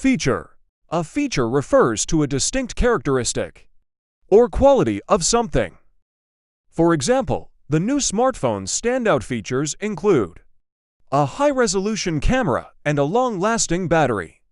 Feature. A feature refers to a distinct characteristic or quality of something. For example, the new smartphone's standout features include a high-resolution camera and a long-lasting battery.